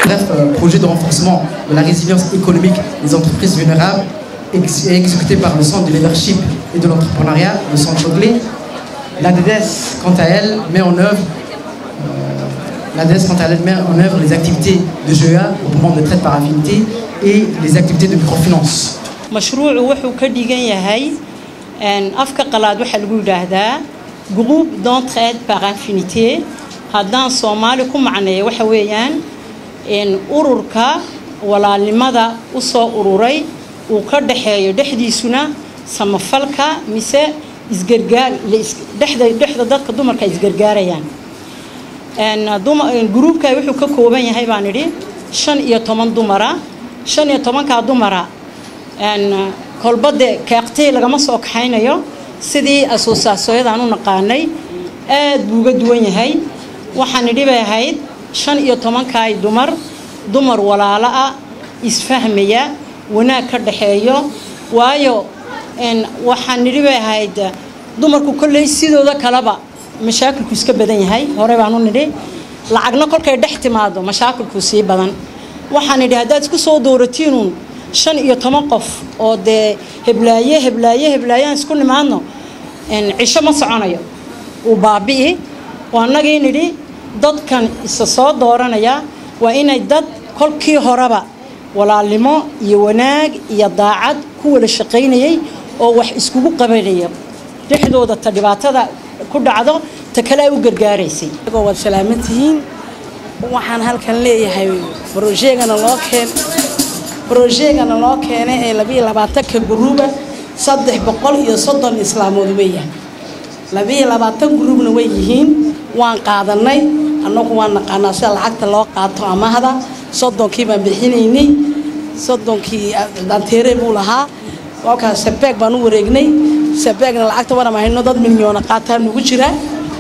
Bref, projet de renforcement de la résilience économique des entreprises vulnérables exécuté par le Centre de leadership et de l'entrepreneuriat, le Centre Anglais. L'ADES, quant à elle, met en œuvre les activités de GEA au moment de traite par affinité et les activités de microfinance. مشروع وحو كديغان يahay afka qalaad waxa lagu yiraahdaa groupe d'entraide par affinité haddaan Soomaali ku macneeyo waxa weeyaan ururka walaalnimada u soo ururay uu ka dhaxeeyo dhexdiisuna samafalka mise isgargaar dhexda dadka dumarka isgargaarayaan groupka wuxuu ka kooban yahay baan idhi 15 dumara 15 ka dumara kolbade kaaqtay lagama soo kaxaynayo sidii asoosaasooyadaan u naqaanay aad buu uga duwan yahay waxaan idhibay ahayd 15 ka dumar walaalo ah isfahmaya wanaag ka dhaxeeyo waayo waxaan idhibay ahayd dumarku kulay sidooda kalaba mashaakilku iska badan yahay hore baan u nidhi lacagna kolkay dhex timaado mashaakilku sii badan waxaan idhi haddaad isku soo dooratiinuun 15 qof oo de heblaayaan isku nimaadno cisho ma soconayo uu baabi'i waanagii nidhi dadkan isa soo dooranaya waa inay dad kolkii horeba walaalnimo iyo wanaag iyo daacad ku wada shaqaynayay oo wax iskugu qabanaya dhexdooda ta dhibaatada ku dhacdo ta kale u gargaaraysay wad salaamantihiin waxaan halkan leeyahay projectana loo keenay ee 22 ka gruuba 330 islaamood weeyaan 22 gruubna way yihiin waan qaadanay annagu waan naqaanaa sida lacagta loo qaato amahda 30kii baan bixinaynay 30kii danteere buu lahaa waka sabeeg baan u wareegnay sabeegna lacagta wana ma hayno dad milyan qaataan ugu jira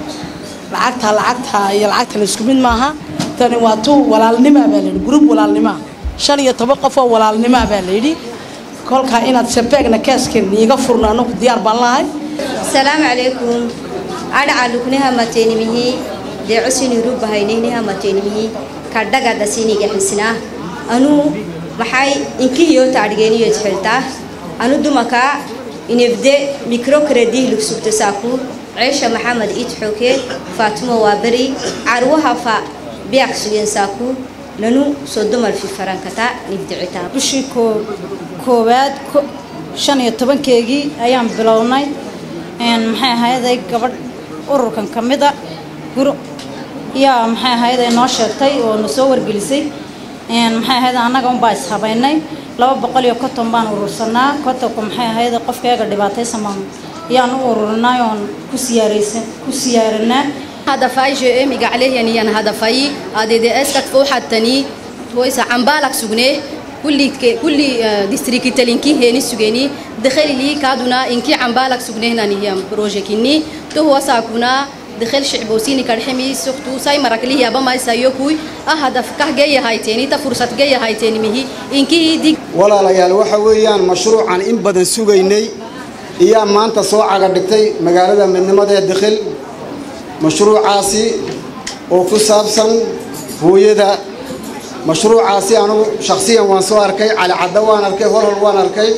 lacagta iyo lacagta isku mid maaha tani waa tuu walaalnimo baa la group walaalnimo 15 qof oo walaalnimo baa la yiri kolka inaad sabeegna kaaskin iiga furnaano ku diyaar baan lahay السلام عليكم أنا علوكنها متينمه دعسني روب هينينها متينمه كردقة دسيني جحسنا أنو محي إنكي يو تعرجيني يتحلتا أنو دمكا إن يبدأ ميكرو كريدي لكسب تساكو عيشة محمد إتحوكي فاطمة وابري عروها فا بيعكسين ساكو لنو صدم في فرنكتا نبدأ عتاب بشيكو كوباد شان يتبان كيجي أيام بلاوناي maxay ahaayday gabadh ururkan kamida guru yaa maxay ahaayday noo sheegtay oo noo soo wargelisay maxay ahaayday anaga un baa ishabaynay 250 baan urursanaa kotonku maxay ahaayday qofkayga dhibaataysan yaan u ururnay oo ku siyaaranaa هدفي جي ميق عليه يعني أنا هدفي ADDS كتفو حتني تويس عم بالك سجنه كل ديستريكت تلينكي هني سجني دخل لي كادونا إنكي عم بالك سجنه هنا نيجي بروجكتني تو هو ساكونا دخل شعبوسيني كرحمي سختو ساي مركلي يا بما يسايوكوي هدف كه جاي هاي تاني تفرصة جاي هاي تاني مهي إنكي دي ولا ليال وحويان مشروع عن إن بدن سجيني إياه ما أنت صاع على دكتي مجالده من نمط الدخل مشروع عاصي وكسابسن هو يدا مشروع عاصي أنا شخصيا وانسو أركي على عدوان أركي هرولوان أركي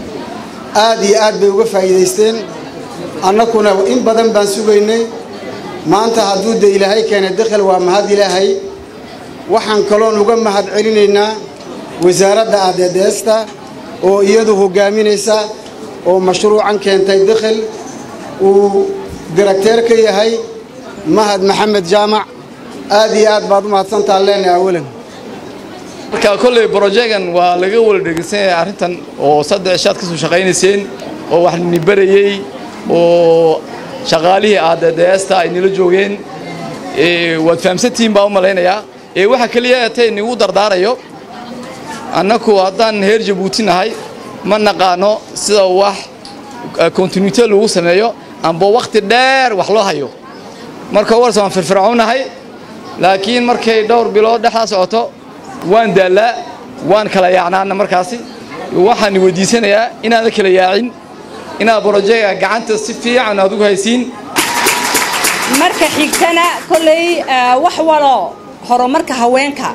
آد بيوقف فايدستين أنا كنا إن بدن بنسويني ما أنت حدود إلهي كان الدخل ومهد إلهي وحن كلون وجم مهد علينا وزارة ADDS ويده جامينيسا ومشروعا كان تدخل وديركتور كي هاي مهد محمد جامع آد بعض ما تصنت علينا أولا كل بروجيكان ولقوا ولدقسين عرفتن وصدق شات كسو شقينيسين وواحد نبريي وشغاليه ADDS تا إني لجوجين وتفهم 60 باو ملايين يا واحد كليه تاني ودر داريو أنكو هذا نهر جبوتين هاي ما نقانو سدا واح كونتينيتي لو سميو أم بوقت دار وحلوها يو مركا ورسان في الفرعون هاي لكن مركا دور بلاد دحاس عطو وان دالا وان كلا يعنانا مركاسي وحن وديسنا يا إن هذا كلا يعين إن بروجيا قعنت الصفية عن هذوك هيسين مركا حيكتنا كلي وحولا هرو مركا هوينكا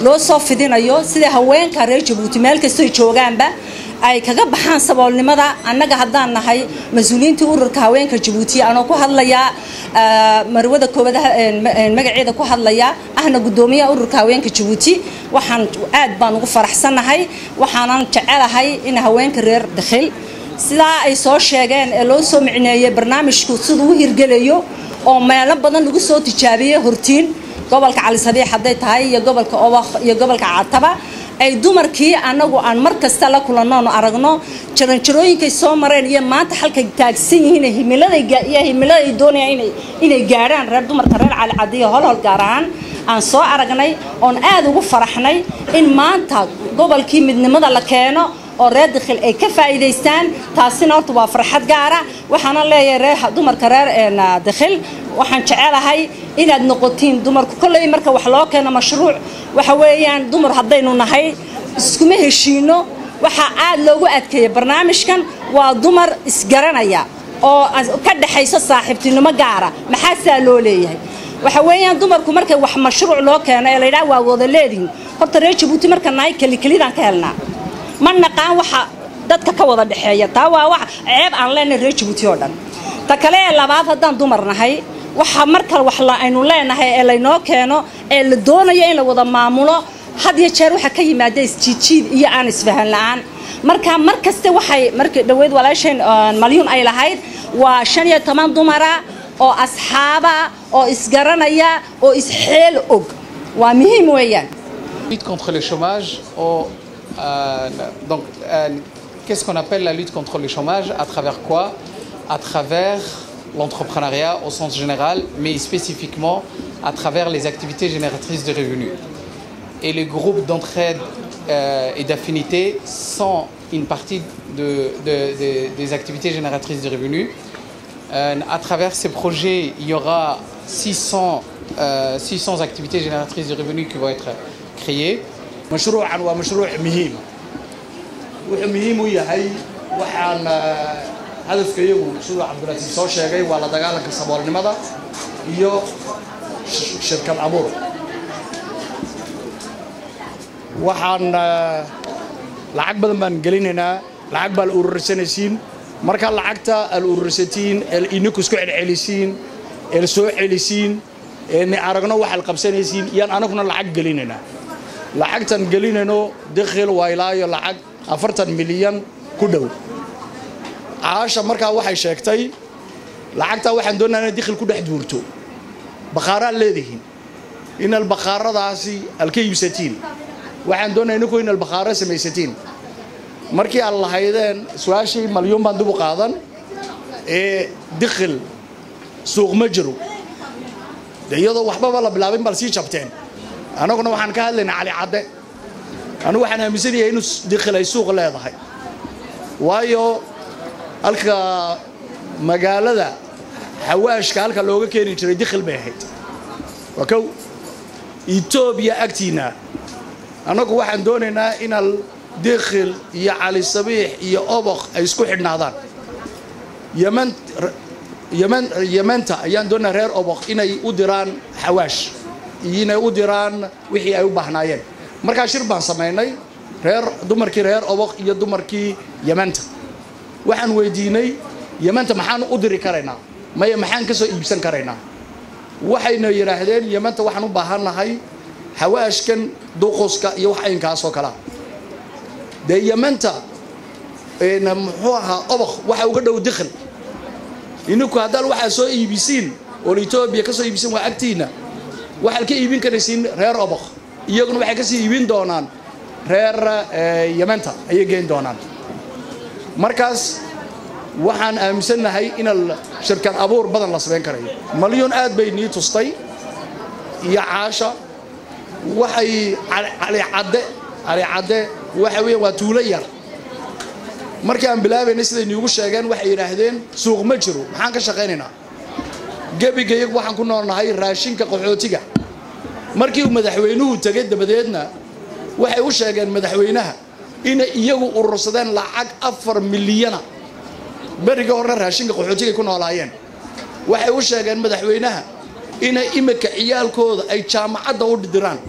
loo soo fidinayo sida haweenka reer Jabuuti meel kasta ay joogaanba ay kaga baxaan saboolnimada annaga haddaan nahay mas'uuliyiinta ururka haweenka Jabuuti anoo ku hadlaya marwada koobadaha magaceeda ku hadlaya ahna gudoomiyaha ururka haweenka Jabuuti waxaan aad baan ugu faraxsanahay waxaanan jecelahay in haweenka reer Dakhil sida ay soo sheegeen ee loo soo micneeyay barnaamijku sidoo uu hirgelayo oo meelo badan lagu soo tijaabiyay hortiin gobolka Cali Sabiix haday tahay iyo gobolka Obax iyo gobolka Caataba ay dumarkii anagu aan mar kasta la kulanno aragno jaranjarooyinkay soo mareen iyo maanta halka taagsan yihiin himilada doonayaan inay gaaraan reer dumarka reer Cali Cadiyo hol gaaraan aan soo aragnay oo aad ugu faraxnay in maanta gobolkii midnimada la keeno oo reer Dakhil ay ka faa'iideystaan taasina horta waa farxad gaar ah waxaana leeyahay dumarka reer Dakhil waxaan jecelahay inaad noqotiin dumarku kulay marka wax loo keeno mashruuc waxa weeyaan dumar hadaynu nahay iskuma heshiino waxa aad loogu adkeeyay barnaamijkan waa dumar isgaranaya oo ka dhaxaysa saaxiibtinimo gaar ah maxaa loo leeyahay waxa weeyaan dumarku markay wax mashruuc loo keeno ee la yiraahdo waa wada leedin horta reer Jabuuti marka nahay kalidan ka helnaa ma naqaan waxa dadka ka wada dhaxeeya taa waa wax ceeb aan leenahay reer Jabuuti oo dhan ta kale labaad haddaan dumar nahay waxa marka wax la aynu leenahay ee la inoo keeno ee la doonayo in la wada maamulo had iyo jeer waxa ka yimaada isjiijid iyo aan isfahan la'aan markasta waxay markii dhaweyd walaasheen maliyun ay lahayd waa 15 dumara oo asxaaba oo isgaranaya oo isxeel og waa muhiim weeyaan lutte contre le chômage donc qu'est-ce qu'on appelle la lutte contre le chômage à travers quoi à travers l'entrepreneuriat au sens général, mais spécifiquement à travers les activités génératrices de revenus. Et les groupes d'entraide et d'affinité sont une partie des activités génératrices de revenus. À travers ces projets, il y aura 600 activités génératrices de revenus qui vont être créées. مشروعا ومشروع مهم ومهم وياهي وحان hadafkayagu sida Cabdulaatif soo sheegay waa la dagaalanka saboolnimada iyo shirkad abuur waxaan lacag badan baan gelinaynaa lacag baa la urursanaysiin marka lacagta al urursatiin el ininku isku celcelisiin el soo celisiin in aragno waxa la qabsanaysiin iyaan anaguna lacag gelinaynaa lacagtan gelinayno Dakhil waa ilaayo lacag 40 milyan ku dhow عاشا مركا waxay sheegtay lacagta waxaan doonaynaa Dakhil ku dhex duurto baqaara leedihiin in albaqaaradaasi alkaybisatiin waxaan doonaynaa in albaqaara samaysatiin markii aan lahaydeen su'aashii maliyun baan dib u qaadan ee Dakhil suuq ma jiro iyadoo waxba la bilaabin bal si jabteen anaguna waxaan ka hadlaynaa Cali Cadde anu waxaan aaminsanahay in Dakhil ay suuq leedahay waayo halka magaalada xawaashka halka looga keenin jiray Dakhil bay ahayd wakow Ethiopia agtiina anagu waxaan doonaynaa in Dakhil iyo Cali Sabiix iyo Obax ay isku xidhnaadaan Yementa ayaan doonaa reer Obax inay u diraan xawaash inay u diraan wixii ay u baahnaayeen marka shir baan sameynay reer dumarkii reer Obax iyo dumarkii Yementa waxaan weydiinay Yementa maxaan u diri karaynaa maya maxaan ka soo iibsan karaynaa waxayna yiraahdeen Yementa waxaan u baahanahay xawaashkan duqoska iyo wax aynkaas oo kala Yementa muxuu ahaa Obax waxa uga dhow Dakhil inuu hadal waxa soo iibisiin oo Ethiopia ka soo iibisiin waa agtiina waxa ka iibin karaysiin reer Obax iyaguna waxay ka sii iibin doonaan reer Yementa ayay geyn doonaan markaas waxaan aaminsanahay in shirkad abuur badan la sameyn karayo maliyun aad bay nii tustay iyo caasha waxay Cali Cadde waxa weeyaan waa tuulo yar markii aan bilaabaynay sida niigu sheegeen waxay yiraahdeen suuq ma jiro maxaan ka shaqeynaynaa gabigayag waxaan ku noolnahay raashinka qaxootiga markii uu madaxweynuhu tagay dabadeedna waxay u sheegeen madaxweynaha in iyagu urursadeen lacag 4 milyan bariga hore raashinka qaxootiga ku noolaayeen waxay u sheegeen madaxweynaha in imika ciyaalkooda ay jaamacadda u diraan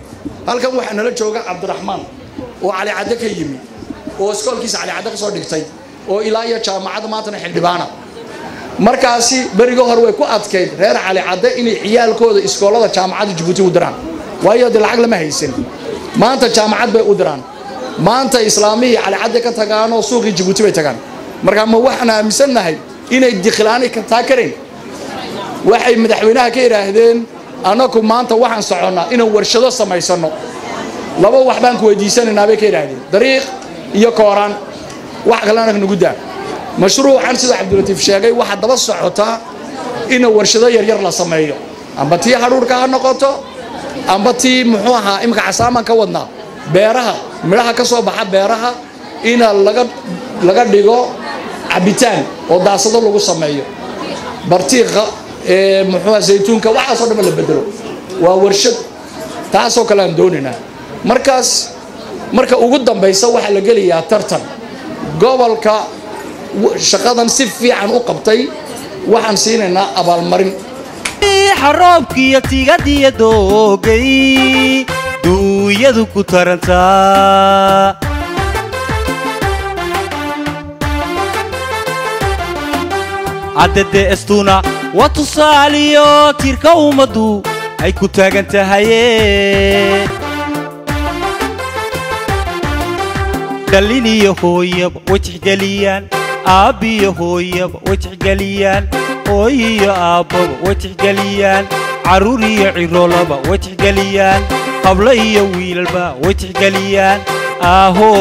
halkan waxaa nala jooga Cabdiraxmaan oo Cali Cadde ka yimi oo iskoolkiisa Cali Cadde ka soo dhigtay oo ilaa iyo jaamacada maantana xildhibaana markaasi bariga hore way ku adkeyd reer Cali Cadde inay ciyaalkooda iskoolada jaamacada Djibouti u diraan waayo lacag lama haysan maanta jaamacad bay u diraan maanta islaamii Cali Cadde ka tagaan oo suuqi Djibouti bay tagaan marka ma waxaan aaminsanahay inay dikhilani ka taakareen waxay madaxweynaha ka yiraahdeen anaku maanta waxaan soconaa inaan warshado samaysano laba wax baan ku weydiisanaynaa bay ka yiraahdeen dariiq iyo kooraan wax kale aan nagu daa mashruucan sida Cabdulatiif sheegay waxa daba socota in warshado yar yar la sameeyo amba tii haruurka ha noqoto amba tii muxuu ahaa imka casaaman ka wadnaa beeraha midhaha ka soo baxa beeraha in laga dhigo cabitaan oo daasado lagu sameeyo bartiiqa muxuu zaytuunka waxa soo dhan la bedelo waa warshad taasoo kale aan doonaynaa marka ugu dambaysa waxa la geliyaa tartan gobolka shaqadan si fiican u qabtay waxaan siinaynaa abaalmarin xaroobkiyo tigadiyo doogay duuyadu ku tarantaa عدد استونا وتصاليو تيركا ومدو أي كتاغن تهايه دليني يهويب وتحقليان أبي يهويب وتحقليان أوي يا أبب وتحقليان عروري عرولب وتحقليان قبلي ويلبا وتحقليان أهو